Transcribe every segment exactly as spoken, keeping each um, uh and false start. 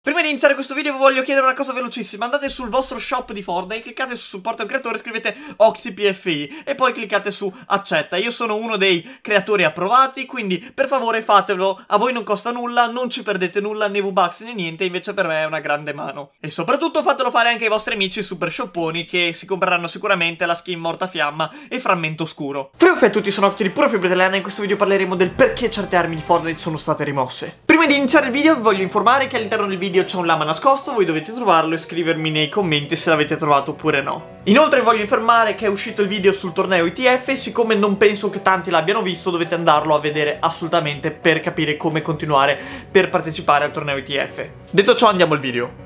Prima di iniziare questo video vi voglio chiedere una cosa velocissima. Andate sul vostro shop di Fortnite, cliccate su supporto al creatore, scrivete OctiPFI e poi cliccate su accetta. Io sono uno dei creatori approvati, quindi per favore fatelo. A voi non costa nulla, non ci perdete nulla, né V-Bucks né niente, invece per me è una grande mano. E soprattutto fatelo fare anche ai vostri amici super shopponi, che si compreranno sicuramente la skin mortafiamma e frammento oscuro. Free a tutti, sono Octi di Pura Fibra Italiana e in questo video parleremo del perché certe armi di Fortnite sono state rimosse. Prima di iniziare il video vi voglio informare che all'interno del video c'è un lama nascosto, voi dovete trovarlo e scrivermi nei commenti se l'avete trovato oppure no. Inoltre voglio informare che è uscito il video sul torneo I T F e siccome non penso che tanti l'abbiano visto dovete andarlo a vedere assolutamente per capire come continuare per partecipare al torneo I T F. Detto ciò andiamo al video.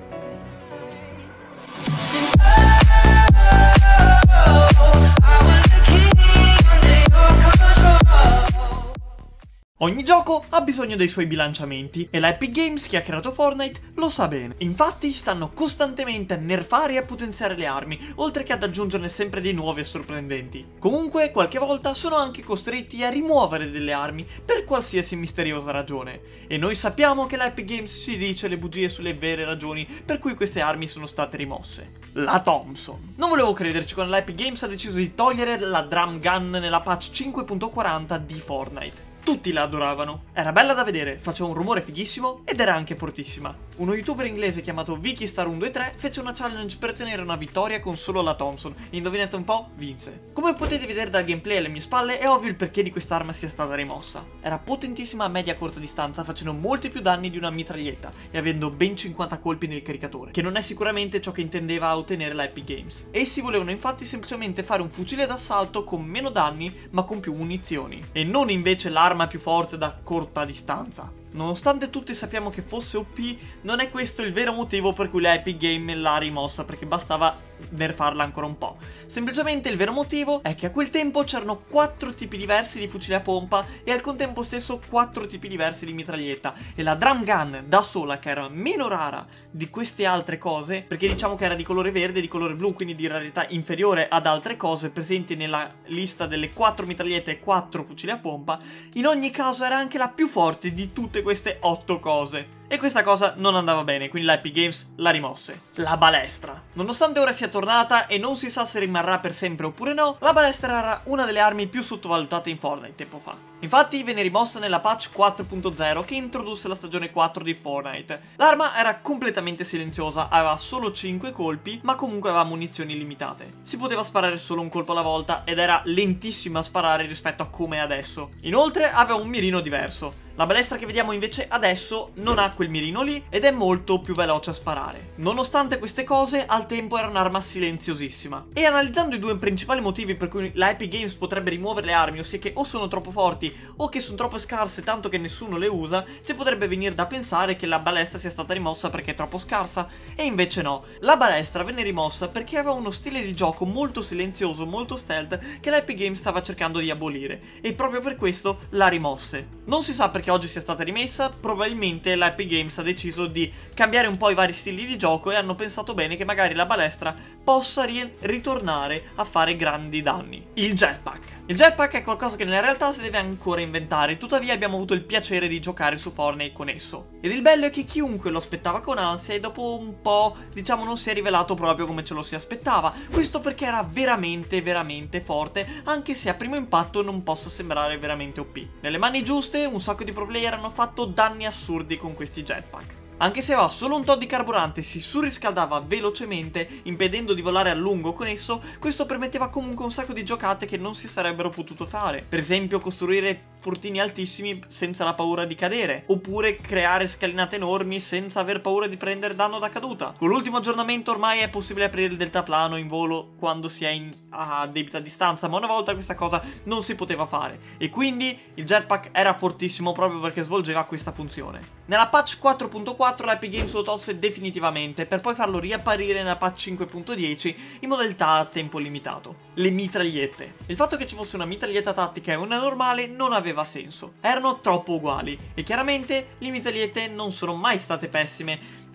Ogni gioco ha bisogno dei suoi bilanciamenti e la Epic Games, che ha creato Fortnite, lo sa bene. Infatti stanno costantemente a nerfare e a potenziare le armi, oltre che ad aggiungerne sempre di nuove e sorprendenti. Comunque, qualche volta sono anche costretti a rimuovere delle armi per qualsiasi misteriosa ragione. E noi sappiamo che la Epic Games ci dice le bugie sulle vere ragioni per cui queste armi sono state rimosse. La Thompson. Non volevo crederci quando la Epic Games ha deciso di togliere la drum gun nella patch cinque punto quaranta di Fortnite. Tutti la adoravano. Era bella da vedere, faceva un rumore fighissimo ed era anche fortissima. Uno youtuber inglese chiamato Vikistar uno due tre fece una challenge per ottenere una vittoria con solo la Thompson e indovinate un po', vinse. Come potete vedere dal gameplay alle mie spalle è ovvio il perché di quest'arma sia stata rimossa. Era potentissima a media corta distanza, facendo molti più danni di una mitraglietta e avendo ben cinquanta colpi nel caricatore, che non è sicuramente ciò che intendeva ottenere la Epic Games. Essi volevano infatti semplicemente fare un fucile d'assalto con meno danni ma con più munizioni, e non invece l'arma più forte da corta distanza. Nonostante tutti sappiamo che fosse O P, non è questo il vero motivo per cui la Epic Games l'ha rimossa, perché bastava nerfarla ancora un po'. Semplicemente il vero motivo è che a quel tempo c'erano quattro tipi diversi di fucili a pompa e al contempo stesso quattro tipi diversi di mitraglietta, e la drum gun da sola, che era meno rara di queste altre cose, perché diciamo che era di colore verde e di colore blu, quindi di rarità inferiore ad altre cose presenti nella lista delle quattro mitragliette e quattro fucili a pompa, in ogni caso era anche la più forte di tutte queste otto cose. E questa cosa non andava bene, quindi la Epic Games la rimosse. La balestra. Nonostante ora sia tornata e non si sa se rimarrà per sempre oppure no, la balestra era una delle armi più sottovalutate in Fortnite tempo fa. Infatti venne rimossa nella patch quattro punto zero che introdusse la stagione quattro di Fortnite. L'arma era completamente silenziosa, aveva solo cinque colpi, ma comunque aveva munizioni limitate. Si poteva sparare solo un colpo alla volta ed era lentissima a sparare rispetto a come è adesso. Inoltre aveva un mirino diverso. La balestra che vediamo invece adesso non ha quel mirino lì ed è molto più veloce a sparare. Nonostante queste cose, al tempo era un'arma silenziosissima. E analizzando i due principali motivi per cui la Epic Games potrebbe rimuovere le armi, ossia che o sono troppo forti o che sono troppo scarse tanto che nessuno le usa, ci potrebbe venire da pensare che la balestra sia stata rimossa perché è troppo scarsa, e invece no. La balestra venne rimossa perché aveva uno stile di gioco molto silenzioso, molto stealth, che la Epic Games stava cercando di abolire, e proprio per questo la rimosse. Non si sa perché oggi sia stata rimessa, probabilmente la Epic Games ha deciso di cambiare un po' i vari stili di gioco e hanno pensato bene che magari la balestra possa ri ritornare a fare grandi danni. Il jetpack. Il jetpack è qualcosa che nella realtà si deve ancora inventare, tuttavia abbiamo avuto il piacere di giocare su Fortnite con esso. Ed il bello è che chiunque lo aspettava con ansia e dopo un po', diciamo, non si è rivelato proprio come ce lo si aspettava. Questo perché era veramente, veramente forte, anche se a primo impatto non possa sembrare veramente O P. Nelle mani giuste un sacco di pro player hanno fatto danni assurdi con questi jetpack. Anche se aveva solo un tot di carburante e si surriscaldava velocemente, impedendo di volare a lungo con esso, questo permetteva comunque un sacco di giocate che non si sarebbero potute fare. Per esempio costruire fortini altissimi senza la paura di cadere, oppure creare scalinate enormi senza aver paura di prendere danno da caduta. Con l'ultimo aggiornamento ormai è possibile aprire il deltaplano in volo quando si è in, a debita distanza, ma una volta questa cosa non si poteva fare, e quindi il jetpack era fortissimo proprio perché svolgeva questa funzione. Nella patch quattro punto quattro la Epic Games lo tolse definitivamente, per poi farlo riapparire nella patch cinque punto dieci in modalità a tempo limitato. Le mitragliette. Il fatto che ci fosse una mitraglietta tattica e una normale non aveva senso. Erano troppo uguali, e chiaramente le mitragliette non sono mai state pessime.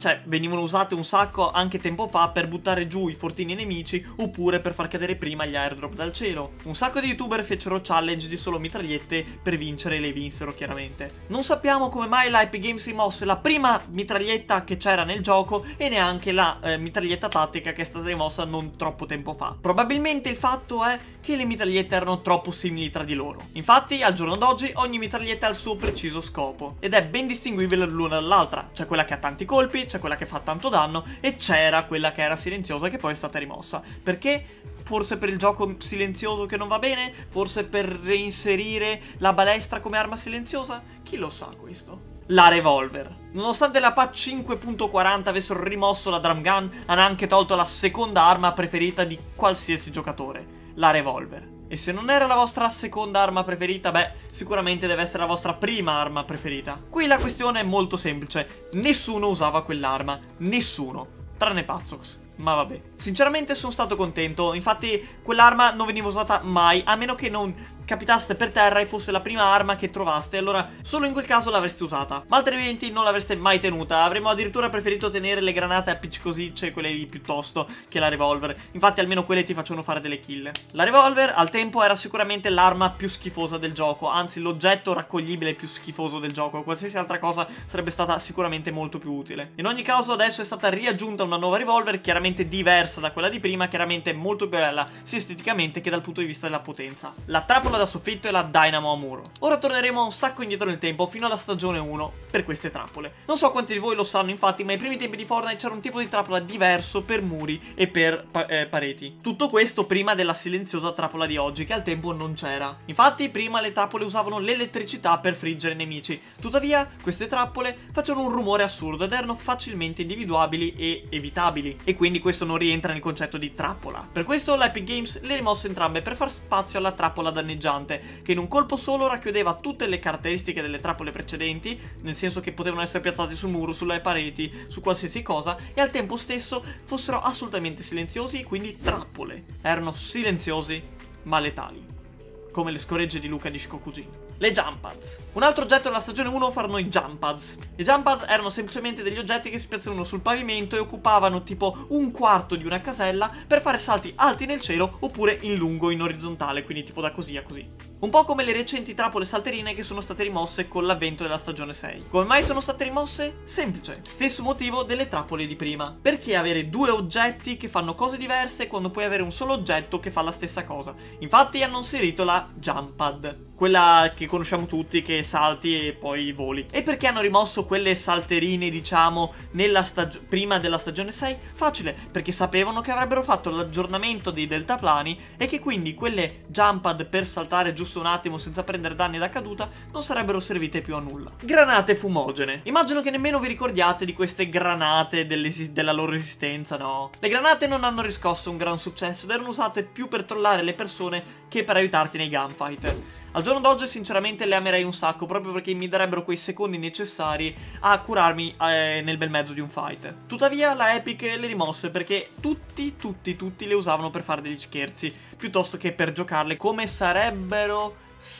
cioè venivano usate un sacco anche tempo fa per buttare giù i fortini nemici oppure per far cadere prima gli airdrop dal cielo. Un sacco di youtuber fecero challenge di solo mitragliette per vincere e le vinsero chiaramente. Non sappiamo come mai la Epic Games rimosse la prima mitraglietta che c'era nel gioco e neanche la eh, mitraglietta tattica che è stata rimossa non troppo tempo fa. Probabilmente il fatto è che le mitragliette erano troppo simili tra di loro. Infatti al giorno d'oggi ogni mitraglietta ha il suo preciso scopo ed è ben distinguibile l'una dall'altra. C'è quella che ha tanti colpi, c'è quella che fa tanto danno e c'era quella che era silenziosa che poi è stata rimossa. Perché? Forse per il gioco silenzioso che non va bene? Forse per reinserire la balestra come arma silenziosa? Chi lo sa questo? La revolver. Nonostante la patch cinque punto quaranta avessero rimosso la drum gun, hanno anche tolto la seconda arma preferita di qualsiasi giocatore, la revolver. E se non era la vostra seconda arma preferita, beh, sicuramente deve essere la vostra prima arma preferita. Qui la questione è molto semplice, nessuno usava quell'arma, nessuno, tranne Pazzox. Ma vabbè, sinceramente sono stato contento, infatti quell'arma non veniva usata mai, a meno che non capitaste per terra e fosse la prima arma che trovaste, allora solo in quel caso l'avreste usata, ma altrimenti non l'avreste mai tenuta. Avremmo addirittura preferito tenere le granate appiccicosicce, quelle lì piuttosto che la revolver, infatti almeno quelle ti facevano fare delle kill. La revolver al tempo era sicuramente l'arma più schifosa del gioco, anzi l'oggetto raccoglibile più schifoso del gioco, qualsiasi altra cosa sarebbe stata sicuramente molto più utile. In ogni caso adesso è stata riaggiunta una nuova revolver, chiaramente diversa da quella di prima, chiaramente molto più bella sia esteticamente che dal punto di vista della potenza. La trappola da soffitto e la Dynamo a muro. Ora torneremo un sacco indietro nel tempo, fino alla stagione uno, per queste trappole. Non so quanti di voi lo sanno infatti, ma ai primi tempi di Fortnite c'era un tipo di trappola diverso per muri e per pa eh, pareti. Tutto questo prima della silenziosa trappola di oggi, che al tempo non c'era. Infatti prima le trappole usavano l'elettricità per friggere i nemici, tuttavia queste trappole facevano un rumore assurdo ed erano facilmente individuabili e evitabili, e quindi questo non rientra nel concetto di trappola. Per questo la Epic Games le rimosse entrambe per far spazio alla trappola danneggiante, che in un colpo solo racchiudeva tutte le caratteristiche delle trappole precedenti, nel senso che potevano essere piazzati sul muro, sulle pareti, su qualsiasi cosa, e al tempo stesso fossero assolutamente silenziosi e quindi trappole. Erano silenziosi ma letali, come le scoregge di Luca di Shikokujin. Le jump pads. Un altro oggetto della stagione uno furono i jump pads. I jump pads erano semplicemente degli oggetti che si piazzavano sul pavimento e occupavano tipo un quarto di una casella per fare salti alti nel cielo oppure in lungo, in orizzontale, quindi tipo da così a così. Un po' come le recenti trappole salterine che sono state rimosse con l'avvento della stagione sei. Come mai sono state rimosse? Semplice. Stesso motivo delle trappole di prima. Perché avere due oggetti che fanno cose diverse quando puoi avere un solo oggetto che fa la stessa cosa? Infatti hanno inserito la jump pad, quella che conosciamo tutti, che salti e poi voli. E perché hanno rimosso quelle salterine, diciamo, nella prima della stagione sei? Facile, perché sapevano che avrebbero fatto l'aggiornamento dei deltaplani e che quindi quelle jump pad per saltare giusto un attimo senza prendere danni da caduta non sarebbero servite più a nulla. Granate fumogene. Immagino che nemmeno vi ricordiate di queste granate della loro esistenza, no? Le granate non hanno riscosso un gran successo ed erano usate più per trollare le persone che per aiutarti nei gunfight. Al giorno d'oggi sinceramente le amerei un sacco, proprio perché mi darebbero quei secondi necessari a curarmi eh, nel bel mezzo di un fight. Tuttavia la Epic le rimosse perché tutti, tutti, tutti le usavano per fare degli scherzi, piuttosto che per giocarle come sarebbero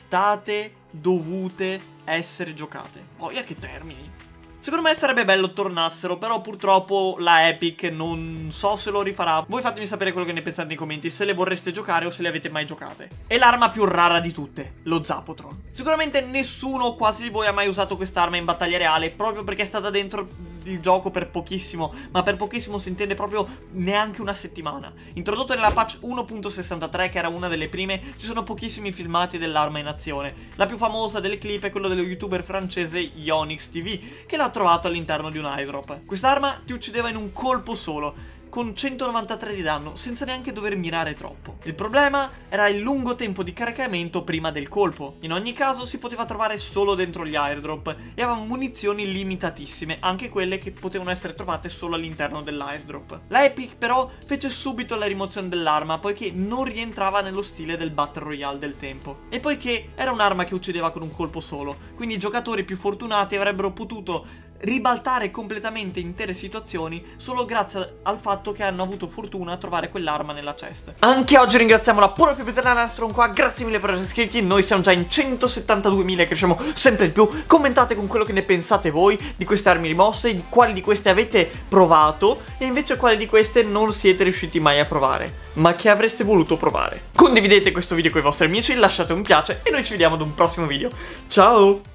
state dovute essere giocate. Poi a che termini? Secondo me sarebbe bello tornassero, però purtroppo la Epic non so se lo rifarà. Voi fatemi sapere quello che ne pensate nei commenti, se le vorreste giocare o se le avete mai giocate. E l'arma più rara di tutte, lo Zapotron. Sicuramente nessuno quasi di voi ha mai usato quest'arma in battaglia reale, proprio perché è stata dentro il gioco per pochissimo, ma per pochissimo si intende proprio neanche una settimana. Introdotto nella patch uno punto sessantatré, che era una delle prime, ci sono pochissimi filmati dell'arma in azione. La più famosa delle clip è quello dello youtuber francese Yonix T V, che l'ha trovato all'interno di un airdrop. Quest'arma ti uccideva in un colpo solo, con centonovantatré di danno, senza neanche dover mirare troppo. Il problema era il lungo tempo di caricamento prima del colpo. In ogni caso si poteva trovare solo dentro gli airdrop e aveva munizioni limitatissime, anche quelle che potevano essere trovate solo all'interno dell'airdrop. La Epic però fece subito la rimozione dell'arma, poiché non rientrava nello stile del Battle Royale del tempo, e poiché era un'arma che uccideva con un colpo solo, quindi i giocatori più fortunati avrebbero potuto ribaltare completamente intere situazioni solo grazie al fatto che hanno avuto fortuna a trovare quell'arma nella chest. Anche oggi ringraziamo la pura più peternale Nastron qua, grazie mille per essere iscritti, noi siamo già in centosettantaduemila e cresciamo sempre di più. Commentate con quello che ne pensate voi di queste armi rimosse, di quali di queste avete provato e invece quali di queste non siete riusciti mai a provare, ma che avreste voluto provare. Condividete questo video con i vostri amici, lasciate un piace e noi ci vediamo ad un prossimo video. Ciao!